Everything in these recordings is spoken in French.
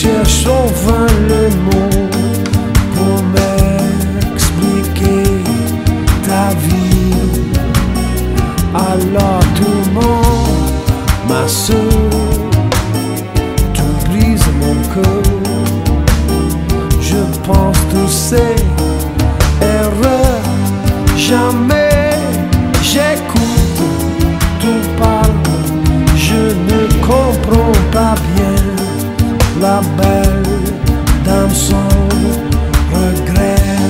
cherche en vain le mot pour m'expliquer ta vie. Alors tout le monde, ma soeur, tu brises mon cœur. Je pense tous ces erreurs, jamais j'écoute, tout parle, je ne comprends pas bien. La belle dans son regret,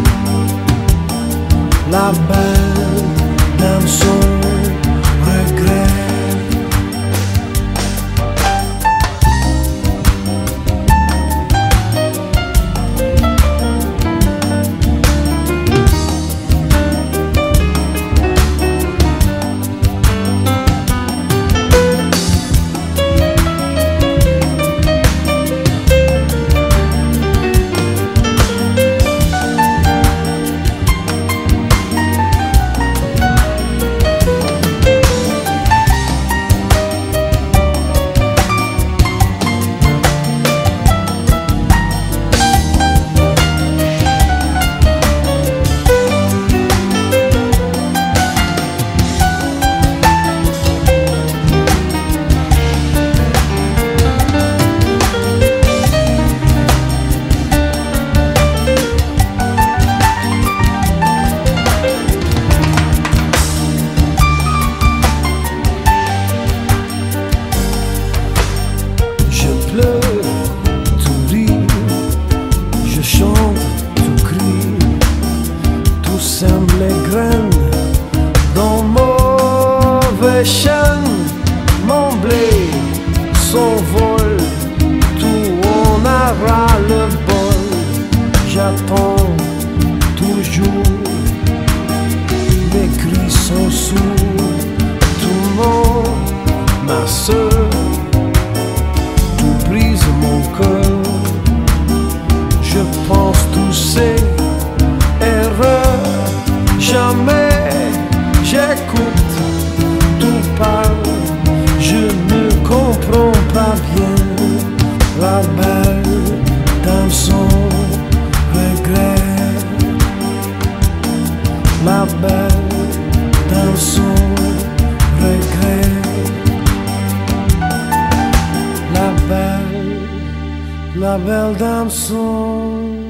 la belle dans son regret. Tout rit, je chante, tout crie, tout sème les graines dans mauvais champ. Mon blé s'envole, tout en aura le bol. J'attends toujours, mes cris sont sourds. Tout le monde, ma soeur, brise mon cœur. Je pense tous ces erreurs, jamais j'écoute, tout parle, je ne comprends pas bien. La belle dans son regret, la belle dans son regret. La belle dans son